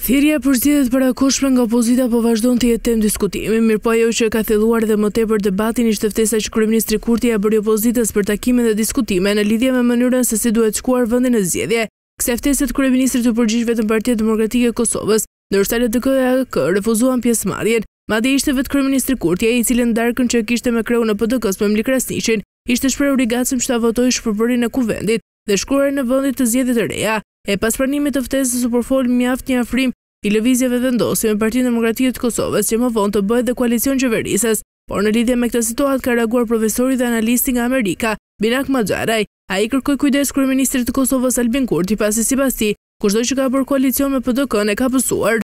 Thirrja e përzgjedhjet parakohshme nga opozita po vazhdon të jetë temë diskutimi, mirëpo ajo që ka thelluar dhe më tepër debatin ishte ftesa që kryeministri Kurti ja bëri opozitës për takime dhe diskutime në lidhje me mënyrën se si duhet shkuar vendi në zgjedhje. Kësaj ftese të kryeministrit u përgjigj vetëm Partia Demokratike e Kosovës, ndërsa LDK dhe AK refuzuan pjesëmarrjen. Madje ishte vetë kryeministri Kurti ai i cili në darkën që kishte me kreun e PDK-s Memli Krasniqin, ishte shprehur i gatshëm që ta votojë shpërbërjen e kuvendit dhe shkruarjen e vendit të zgjedhjeve të reja. E pas pranimit të ftesës u përfol mjaft një afrim i lëvizjeve vendosi me Partinë Demokratike të Kosovës që më vonë të bëhet dhe koalicion qeverisës, por në lidhje me këtë situatë ka reaguar profesori dhe analisti nga Amerika, Binak Maxharaj. Ai kërkoi kujdes kryeministrit të Kosovës Albin Kurti, pasi sipas tij, kushdo që ka bërë koalicion me PDK-n e ka pësuar.